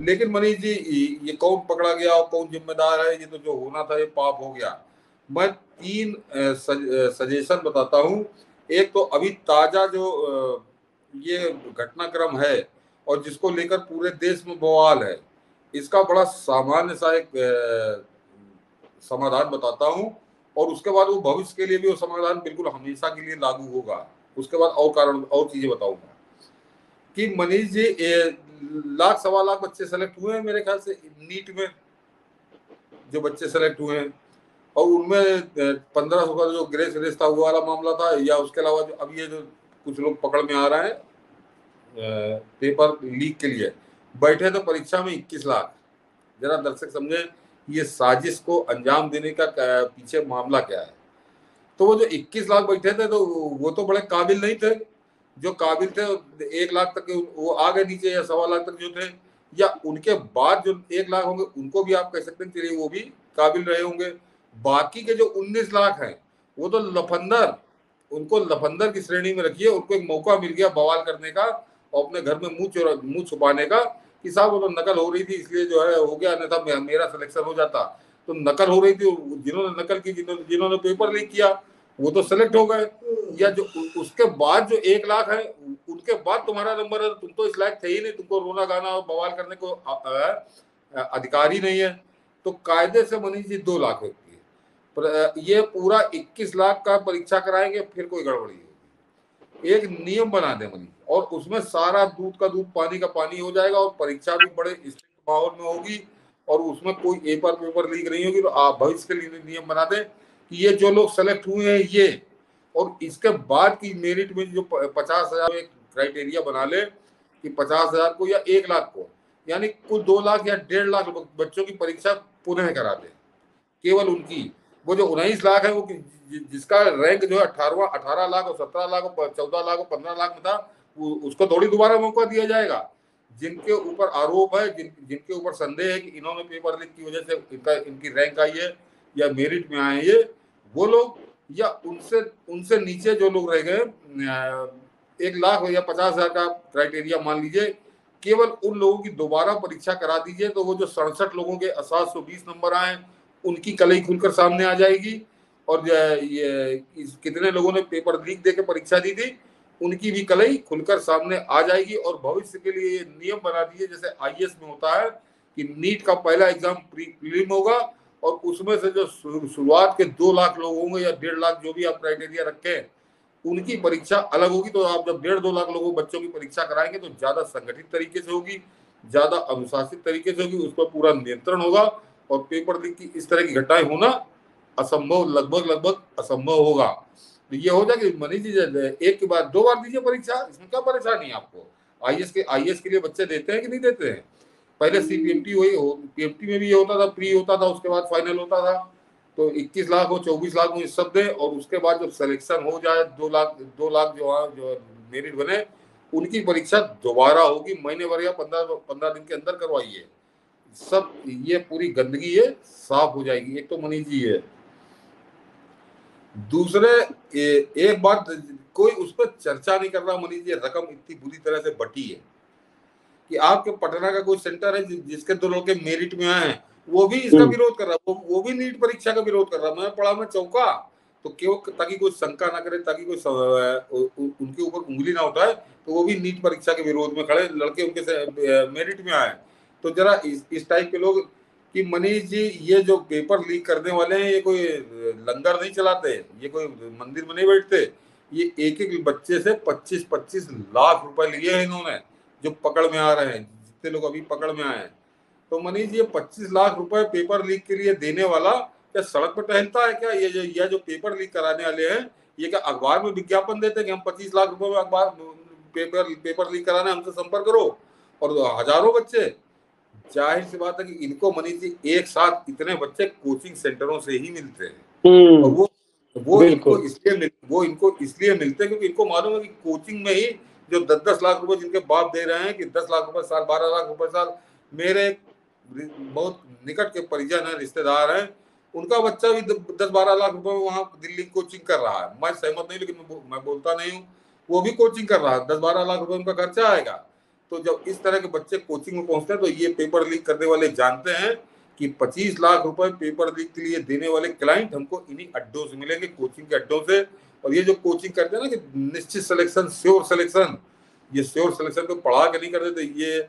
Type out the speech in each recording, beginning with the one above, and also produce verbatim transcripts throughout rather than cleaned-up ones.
लेकिन मनीष जी, ये कौन पकड़ा गया और कौन जिम्मेदार है? ये तो जो होना था ये पाप हो गया। मैं तीन सजेशन बताता हूँ। एक तो अभी ताजा जो ये घटनाक्रम है और जिसको लेकर पूरे देश में बवाल है, इसका बड़ा सामान्य सा एक समाधान बताता हूँ, और उसके बाद वो भविष्य के लिए भी वो समाधान बिल्कुल हमेशा के लिए लागू होगा। उसके बाद और कारण और चीजें बताऊंगा कि मनीष जी, लाख सवा लाख बच्चे सेलेक्ट हुए हैं मेरे ख्याल से नीट में, जो बच्चे सेलेक्ट हुए हैं, और उनमें पंद्रह सौ का जो ग्रेस रेस था वो वाला मामला था, या उसके अलावा जो अब ये जो कुछ लोग पकड़ में आ रहे हैं पेपर लीक के लिए बैठे थे परीक्षा में इक्कीस लाख। जरा दर्शक समझे ये साजिश को अंजाम देने का पीछे मामला क्या है। तो वो जो इक्कीस लाख बैठे थे तो वो तो बड़े काबिल नहीं थे। जो काबिल थे एक लाख तक वो आ गए नीचे, या सवा लाख तक जो थे, या उनके बाद जो एक लाख होंगे उनको भी आप कह सकते हैं चलिए वो भी काबिल रहे होंगे। बाकी के जो उन्नीस लाख हैं वो तो लफंदर, उनको लफंदर की श्रेणी में रखिए। उनको एक मौका मिल गया बवाल करने का और अपने घर में मुंह चोरा मुंह छुपाने का कि साहब वो तो नकल हो रही थी इसलिए जो है हो गया, अन्यथा मेरा सिलेक्शन हो जाता। तो नकल हो रही थी, जिन्होंने नकल की, जिन्होंने जिन्होंने पेपर लीक किया वो तो सेलेक्ट हो गए। या जो उसके बाद जो एक लाख है उनके बाद तुम्हारा नंबर है, तुम तो इस लायक थे ही नहीं, तुमको रोना गाना और बवाल करने को अधिकार ही नहीं है। तो कायदे से मनीष जी दो लाख होती है, पर ये पूरा इक्कीस लाख का परीक्षा कराएंगे फिर कोई गड़बड़ी होगी। एक नियम बना दे मनीष, और उसमें सारा दूध का दूध पानी का पानी हो जाएगा, और परीक्षा भी बड़े स्ट्रिक्ट माहौल में होगी, और उसमें कोई पेपर पेपर लीक नहीं होगी। तो आप भविष्य के लिए नियम बना दें कि ये जो लोग सेलेक्ट हुए हैं ये, और इसके बाद की मेरिट में जो पचास हजार एक क्राइटेरिया बना ले कि पचास हजार को या एक लाख को, यानी कुल दो लाख या डेढ़ लाख बच्चों की परीक्षा पुनः करा दे। केवल उनकी, वो जो उन्नीस लाख है वो जिसका रैंक जो है अठारह अठारह लाख और सत्रह लाख और चौदह लाख और पंद्रह लाख में था, उसको थोड़ी दोबारा मौका दिया जाएगा। जिनके ऊपर आरोप है, जिन जिनके ऊपर संदेह है कि इन्होंने पेपर लीक की वजह से इनका इनकी रैंक आई है या मेरिट में आए ये, वो लोग, या उनसे उनसे नीचे जो लोग रह गए एक लाख या पचास हजार का क्राइटेरिया मान लीजिए, केवल उन लोगों की दोबारा परीक्षा करा दीजिए। तो वो जो सड़सठ लोगों के सात सौ बीस नंबर आए उनकी कलई खुलकर सामने आ जाएगी, और ये कितने लोगों ने पेपर लीक देकर परीक्षा दी थी उनकी भी कलई खुलकर सामने आ जाएगी। और भविष्य के लिए ये नियम बना दिए जैसे आईएएस में होता है कि नीट का पहला एग्जाम प्रीलिम होगा, और उसमें से जो शुरुआत के दो लाख लोग होंगे या डेढ़ लाख जो भी आप क्राइटेरिया रखे हैं उनकी परीक्षा अलग होगी। तो आप जब डेढ़ दो लाख लोगों बच्चों की परीक्षा कराएंगे तो ज्यादा संगठित तरीके से होगी, ज्यादा अनुशासित तरीके से होगी, उस पर पूरा नियंत्रण होगा, और पेपर लीक की इस तरह की घटनाएं होना असंभव, लगभग लगभग असंभव होगा। तो ये हो जाएगी मनीष जी, एक के बाद दो बार दीजिए परीक्षा, इसमें क्या परेशानी है आपको? आईएएस के आईएएस के लिए बच्चे देते हैं कि नहीं देते हैं? पहले सीपीएमटी वही हो, पीएमटी में भी ये होता था, प्री होता था उसके बाद फाइनल होता था। तो इक्कीस लाख हो चौबीस लाख हो सब दे, और उसके बाद जब सिलेक्शन हो जाए दो लाख दो लाख जो जो मेरिट बने उनकी परीक्षा दोबारा होगी, महीने भर या पंद्रह पंद्रह दिन के अंदर करवाइए। सब ये पूरी गंदगी ये साफ हो जाएगी। एक तो मनीष जी है, दूसरे ए, एक बात कोई उस पर चर्चा नहीं कर रहा मनीष जी, रकम इतनी बुरी तरह से बटी है कि आपके पटना का कोई सेंटर है जिसके दो लड़के मेरिट में आए हैं वो भी इसका विरोध कर रहा है, वो, वो भी नीट परीक्षा का विरोध कर रहा है। मैं पढ़ा, मैं चौंका। तो क्यों, ताकि कोई शंका ना करे, ताकि कोई उनके ऊपर उंगली ना उठाए, तो वो भी नीट परीक्षा के विरोध में खड़े, लड़के उनके से मेरिट में आए। तो जरा इस, इस टाइप के लोग कि मनीष जी ये जो पेपर लीक करने वाले हैं ये कोई लंगर नहीं चलाते, ये कोई मंदिर में नहीं बैठते, ये एक एक बच्चे से पच्चीस पच्चीस लाख रुपए लिए हैं इन्होंने, जो पकड़ में आ रहे हैं, जितने लोग अभी पकड़ में आए हैं। तो मनीष ये पच्चीस लाख रुपए पेपर लीक के लिए देने वाला क्या सड़क पर टहलता है क्या? ये जो यह जो पेपर लीक कराने वाले हैं ये क्या अखबार में विज्ञापन देते हैं कि हम पच्चीस लाख रुपए में अखबार पेपर पेपर लीक कराना, हमसे संपर्क करो, और हजारों बच्चे। जाहिर सी बात है कि इनको मनीष जी एक साथ इतने बच्चे कोचिंग सेंटरों से ही मिलते हैं, और वो वो इनको इसलिए वो इनको इसलिए मिलते हैं क्योंकि इनको मालूम है कि कोचिंग में ही जो दस दस लाख रुपए जिनके बाप दे रहे हैं कि दस लाख रुपए साल, बारह लाख रुपए साल, मेरे बहुत निकट के परिजन है, रिश्तेदार हैं, उनका बच्चा भी दस बारह लाख रुपए में वहां दिल्ली कोचिंग कर रहा है। मैं सहमत नहीं, लेकिन मैं बोलता नहीं हूँ, वो भी कोचिंग कर रहा है, दस बारह लाख रुपए उनका खर्चा आएगा। तो जब इस तरह के बच्चे कोचिंग में पहुंचते हैं तो ये पेपर लीक करने वाले जानते हैं कि पच्चीस लाख रुपए पेपर लीक के लिए देने वाले क्लाइंट हमको इन्हीं अड्डों से मिलेंगे, कोचिंग के अड्डों से। और ये जो कोचिंग करते हैं ना कि निश्चित सिलेक्शन, श्योर सिलेक्शन, ये श्योर सिलेक्शन को पढ़ा के नहीं कर देते, ये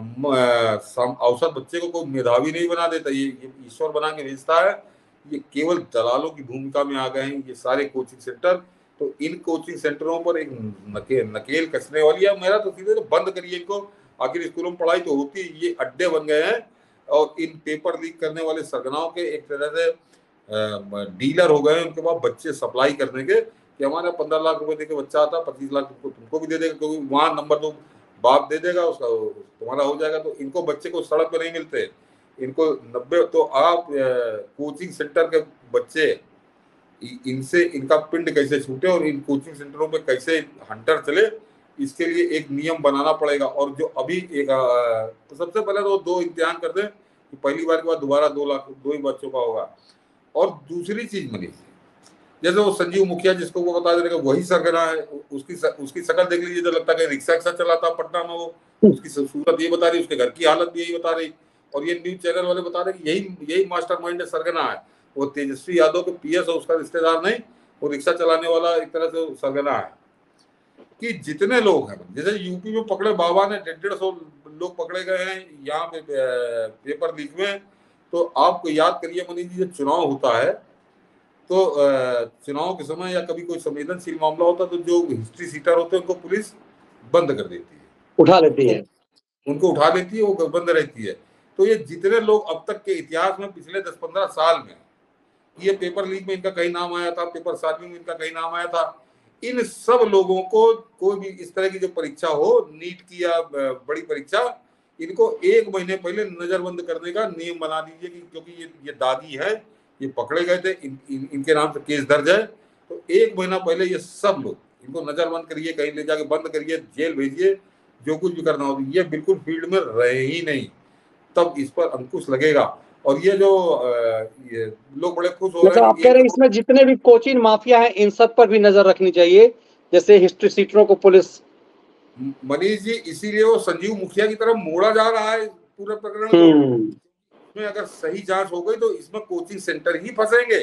औसत बच्चे को कोई मेधावी नहीं बना देता, ये ईश्वर बना के भेजता है। ये केवल दलालों की भूमिका में आ गए हैं ये सारे कोचिंग सेंटर। तो इन कोचिंग सेंटरों पर एक नकेल नकेल कसने वाली है। मेरा तो सीधे तो बंद करिए इनको, आखिर स्कूलों में पढ़ाई तो होती है, ये अड्डे बन गए हैं और इन पेपर लीक करने वाले सरगनाओं के एक तरह से डीलर हो गए हैं उनके पास बच्चे सप्लाई करने के, कि हमारा पंद्रह लाख रुपए देके बच्चा आता, पच्चीस लाख तुमको तुमको भी दे देगा, क्योंकि वहां नंबर तो बाप दे देगा, उसका तुम्हारा हो जाएगा। तो इनको बच्चे को सड़क पे नहीं मिलते, इनको नब्बे तो आप कोचिंग सेंटर के बच्चे, इनसे इनका पिंड कैसे छूटे और इन कोचिंग सेंटरों पे कैसे हंटर चले, इसके लिए एक नियम बनाना पड़ेगा। और जो अभी एक तो सबसे पहले तो दो इम्तिहान कर दें कि पहली बार के बाद दोबारा दो लाख दो ही बच्चों का होगा। और दूसरी चीज मनीष, जैसे वो संजीव मुखिया जिसको वो बता देगा वही सरगना है, उसकी उसकी शकल देख लीजिए तो लगता है कि रिक्शा रिक्शा चलाता पटना में, वो उसकी सूरत ये बता रही, उसके घर की हालत भी यही बता रही। और ये न्यूज चैनल वाले बता रहे कि यही यही मास्टरमाइंड है, सरगना है। वो तेजस्वी यादव के पीएस है, उसका रिश्तेदार नहीं, वो रिक्शा चलाने वाला एक तरह से सरगना है। कि जितने लोग हैं, जैसे यूपी में पकड़े बाबा ने डेढ़ डेढ़ सौ लोग पकड़े गए हैं यहाँ पे पेपर लीक में। तो आपको याद करिए मनीष जी, जब चुनाव होता है तो चुनाव के समय या कभी कोई संवेदनशील मामला होता है तो जो हिस्ट्री सीटर होते हैं उनको पुलिस बंद कर देती है, उठा लेती है, उनको उठा लेती है, वो बंद रहती है। तो ये जितने लोग अब तक के इतिहास में पिछले दस पंद्रह साल में ये पेपर लीक में इनका कहीं नाम आया था, पेपर सार्वजनिक में इनका कहीं नाम आया था, इन सब लोगों को कोई भी इस तरह की जो परीक्षा हो, नीट की या बड़ी परीक्षा, इनको एक महीने पहले नजरबंद करने का नियम बना दीजिए कि क्योंकि ये ये दागी है, ये पकड़े गए थे, इन, इन, इनके नाम से केस दर्ज है, तो एक महीना पहले ये सब लोग इनको नजरबंद करिए, कहीं ले जाके बंद करिए, जेल भेजिए, जो कुछ भी करना हो। ये बिल्कुल फील्ड में रहे ही नहीं, तब इस पर अंकुश लगेगा। और ये जो ये लोग बड़े खुश हो रहे हैं, आप कह रहे हैं इसमें जितने भी कोचिंग माफिया हैं इन सब पर भी नजर रखनी चाहिए, जैसे हिस्ट्री सीटरों को पुलिस। मनीष जी, इसीलिए वो संजीव मुखिया की तरफ मोड़ा जा रहा है पूरे प्रकरण को। अगर सही जांच हो गई तो इसमें कोचिंग सेंटर ही फंसेंगे।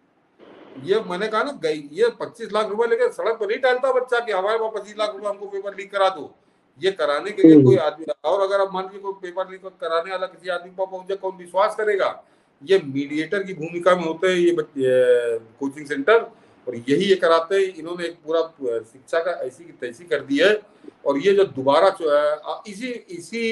ये मैंने कहा ना, गई ये पच्चीस लाख रुपए लेकर सड़क पर नहीं टहलता बच्चा कि हमारे पास पच्चीस लाख रुपए हमको पेपर लीक करा दो। ये कराने के लिए कोई आदमी, और अगर आप मान लीजिए कोई पेपर लीक कराने वाला किसी आदमी पर पहुंचे, कौन विश्वास करेगा? ये मीडिएटर की भूमिका में होते हैं ये कोचिंग सेंटर, और यही ये कराते हैं। इन्होंने एक पूरा शिक्षा का ऐसी की तैसी कर दी है। और ये जो दोबारा इसी इसी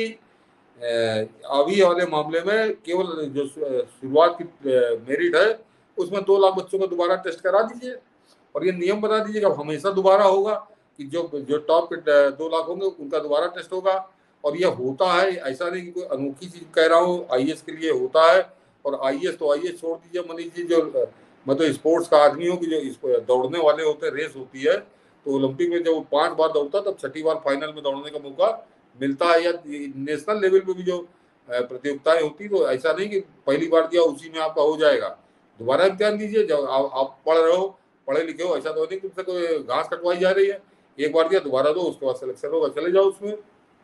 अभी वाले मामले में केवल जो शुरुआत की मेरिट है उसमें दो लाख बच्चों को दोबारा टेस्ट करा दीजिए, और ये नियम बना दीजिए कि हमेशा दोबारा होगा कि जो जो टॉप के दो लाख होंगे उनका दोबारा टेस्ट होगा। और ये होता है, ऐसा नहीं कि कोई अनोखी चीज कह रहा हूँ, आईएएस के लिए होता है। और आईएएस तो आईएएस छोड़ दीजिए मनीष जी, जो मतलब स्पोर्ट्स का आदमी हो कि जो दौड़ने वाले होते हैं, रेस होती है, तो ओलंपिक में जब पांच बार दौड़ता है तब छठी बार फाइनल में दौड़ने का मौका मिलता है। या नेशनल लेवल पे भी जो प्रतियोगिताएं होती है, तो ऐसा नहीं कि पहली बार दिया उसी में आपका हो जाएगा, दोबारा इम्तिहान दीजिए। जब आप, आप पढ़ रहे हो, पढ़े लिखे हो, ऐसा तो नहीं तुमसे कोई घास कटवाई जा रही है, एक बार दिया दोबारा दो, उसके बाद सिलेक्शन होगा, चले जाओ उसमें।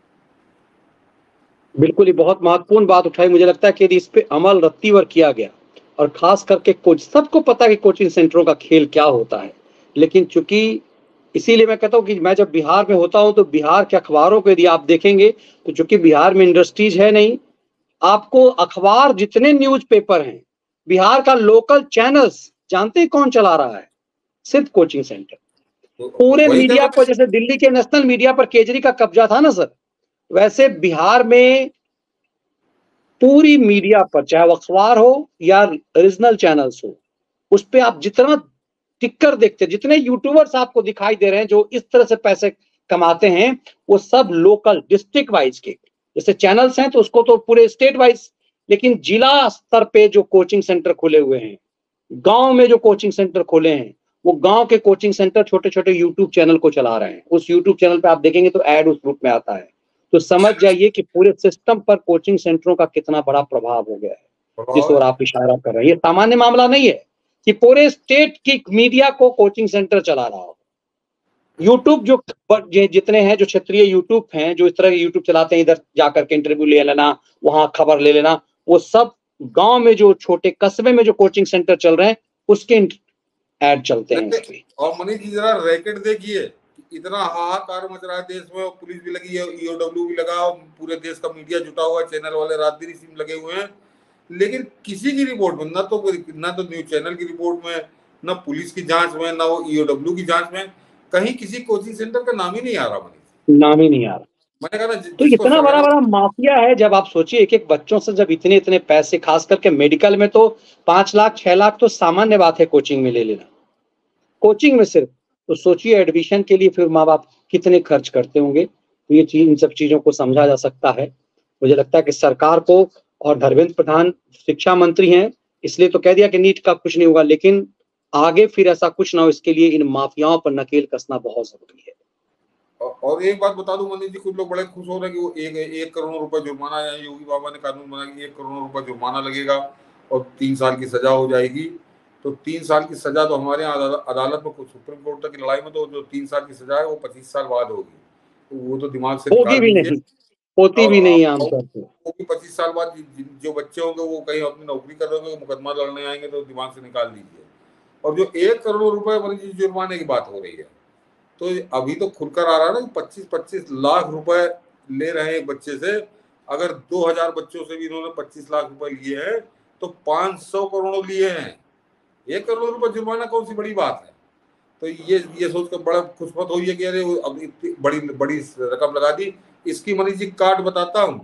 बिल्कुल ही बहुत महत्वपूर्ण बात उठाई। मुझे लगता है कि यदि इस पे अमल रत्तीवर किया गया, और खास करके कोच, सबको पता है कि कोचिंग सेंटरों का खेल क्या होता है, लेकिन चूंकि इसीलिए मैं कहता हूँ कि मैं जब बिहार में होता हूँ तो बिहार के अखबारों को यदि आप देखेंगे तो चूंकि बिहार में इंडस्ट्रीज है नहीं, आपको अखबार जितने न्यूज पेपर हैं, बिहार का लोकल चैनल्स जानते हैं कौन चला रहा है? सिर्फ कोचिंग सेंटर। पूरे मीडिया पर, जैसे दिल्ली के नेशनल मीडिया पर केजरी का कब्जा था ना सर, वैसे बिहार में पूरी मीडिया पर, चाहे वो अखबार हो या रीजनल चैनल्स हो, उस पे आप जितना टिक्कर देखते, जितने यूट्यूबर्स आपको दिखाई दे रहे हैं जो इस तरह से पैसे कमाते हैं, वो सब लोकल डिस्ट्रिक्ट वाइज के, जैसे चैनल्स हैं तो उसको तो पूरे स्टेट वाइज, लेकिन जिला स्तर पे जो कोचिंग सेंटर खुले हुए हैं, गांव में जो कोचिंग सेंटर खोले हैं, वो गांव के कोचिंग सेंटर छोटे छोटे यूट्यूब चैनल को चला रहे हैं। उस यूट्यूब चैनल पे आप देखेंगे तो ऐड उस रूप में आता है। तो समझ जाइए कि पूरे सिस्टम पर कोचिंग सेंटरों का कितना बड़ा प्रभाव हो गया है, जिस ओर आप इशारा कर रहे हैं। ये सामान्य मामला नहीं है कि पूरे स्टेट की मीडिया को कोचिंग सेंटर चला रहा हो। यूट्यूब जो ये जितने हैं जो क्षेत्रीय यूट्यूब हैं जो इस तरह के यूट्यूब चलाते हैं, इधर जाकर के इंटरव्यू ले लेना, वहां खबर ले लेना, वो सब गांव में जो छोटे कस्बे में जो कोचिंग सेंटर चल रहे हैं उसके ऐड चलते हैं इस पे। और मनीष जी जरा रैकेट देखिए, इतना हाहाकार मच रहा है देश में, और पुलिस भी लगी है, ईओडब्ल्यू भी लगा, और पूरे देश का मीडिया जुटा हुआ है, चैनल वाले रात दिन इसी में लगे हुए हैं, लेकिन किसी की रिपोर्ट में ना तो ना तो न्यूज चैनल की रिपोर्ट में, ना पुलिस की जांच में, ना वो ईओडब्ल्यू की जांच में कहीं किसी कोचिंग सेंटर का नाम ही नहीं आ रहा। मनीष नाम ही नहीं आ रहा। मैंने कहा ना, तो इतना बड़ा बड़ा माफिया है। जब आप सोचिए एक एक बच्चों से जब इतने इतने पैसे, खास करके मेडिकल में तो पांच लाख छह लाख तो सामान्य बात है कोचिंग में ले लेना, कोचिंग में सिर्फ। तो सोचिए एडमिशन के लिए फिर माँ बाप कितने खर्च करते होंगे। तो ये चीज, इन सब चीजों को समझा जा सकता है। मुझे लगता है कि सरकार को, और धर्मेंद्र प्रधान शिक्षा मंत्री हैं इसलिए तो कह दिया कि नीट का कुछ नहीं होगा, लेकिन आगे फिर ऐसा कुछ ना हो इसके लिए इन माफियाओं पर नकेल कसना बहुत जरूरी है। और एक बात बता दूं मनीष जी, कुछ लोग बड़े खुश हो रहे हैं कि वो एक एक करोड़ रुपए जुर्माना है, योगी बाबा ने कानून बनाया कि एक करोड़ रुपए जुर्माना लगेगा और तीन साल की सजा हो जाएगी। तो तीन साल की सजा तो हमारे यहाँ अदालत में, सुप्रीम कोर्ट तक की लड़ाई में तो जो तीन साल की सजा है वो पच्चीस साल बाद होगी। तो वो तो दिमाग से होगी भी नहीं, होती भी नहीं आमतौर पर। वो भी पच्चीस साल बाद जो बच्चे होंगे वो कहीं अपनी नौकरी कर रहे होंगे, मुकदमा लड़ने आएंगे, तो दिमाग से निकाल दीजिए। और जो एक करोड़ रुपए मनीष जुर्माने की बात हो रही है, तो अभी तो खुलकर आ रहा है ना, पच्चीस पच्चीस लाख रुपए ले रहे हैं एक बच्चे से। अगर दो हजार बच्चों से भी इन्होंने पच्चीस लाख रुपए लिए हैं तो पांच सौ करोड़ लिए हैं। एक करोड़ रुपए जुर्माना कौन सी बड़ी बात है। तो ये ये सोचकर बड़ा खुशमत हुई है कि अरे अब इतनी बड़ी बड़ी रकम लगा दी। इसकी मनीष जी कार्ड बताता हूँ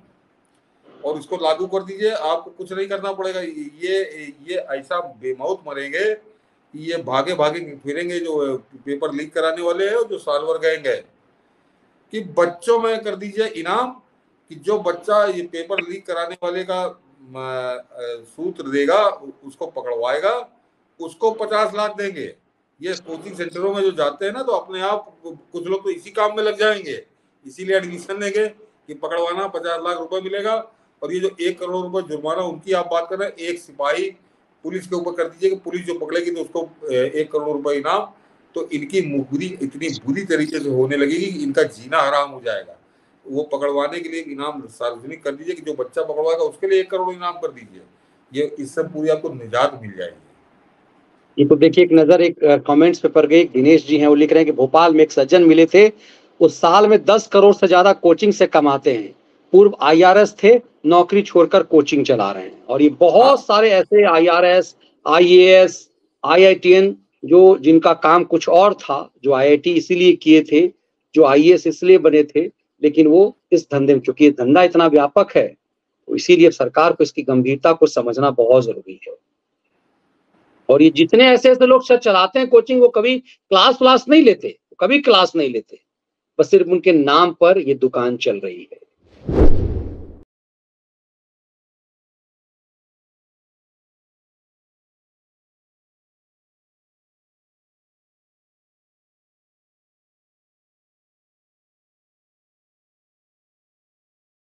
और इसको लागू कर दीजिए, आपको कुछ नहीं करना पड़ेगा। ये ये ऐसा बेमौत मरेंगे, ये भागे भागे फिरेंगे जो पेपर लीक कराने वाले हैं, जो साल भर गैंग है, कि बच्चों में कर दीजिए इनाम कि जो बच्चा ये पेपर लीक कराने वाले का सूत्र देगा, उसको पकड़वाएगा, उसको पचास लाख देंगे। ये कोचिंग सेंटरों में जो जाते हैं ना, तो अपने आप कुछ लोग तो इसी काम में लग जाएंगे, इसीलिए एडमिशन लेंगे कि पकड़वाना, पचास लाख रुपए मिलेगा। और ये जो एक करोड़ रुपए जुर्माना उनकी आप बात कर रहे हैं, एक सिपाही पुलिस के ऊपर कर दीजिए कि पुलिस जो पकड़ेगी तो उसको एक करोड़ रुपए इनाम। तो इनकी मुखबिरी इतनी बुरी तरीके से होने लगेगी कि इनका जीना हराम हो जाएगा। वो पकड़वाने के लिए इनाम सार्वजनिक कर दीजिए कि जो बच्चा पकड़वाएगा उसके लिए एक करोड़ इनाम कर दीजिए। ये इससे पूरी आपको निजात मिल जाएगी। ये तो देखिए एक नजर एक कमेंट्स पे पड़ गई, दिनेश जी हैं, वो लिख रहे हैं कि भोपाल में एक सज्जन मिले थे, उस साल में दस करोड़ से ज्यादा कोचिंग से कमाते हैं, पूर्व आईआरएस थे, नौकरी छोड़कर कोचिंग चला रहे हैं। और ये बहुत सारे ऐसे आईआरएस, आईएएस, आईआईटीएन जो जिनका काम कुछ और था, जो आईआईटी इसीलिए किए थे, जो आईएएस इसलिए बने थे, लेकिन वो इस धंधे में, क्योंकि ये धंधा इतना व्यापक है, तो इसीलिए सरकार को इसकी गंभीरता को समझना बहुत जरूरी है। और ये जितने ऐसे ऐसे लोग सर चलाते हैं कोचिंग, वो कभी क्लास व्लास नहीं लेते, कभी क्लास नहीं लेते, बस सिर्फ उनके नाम पर ये दुकान चल रही है।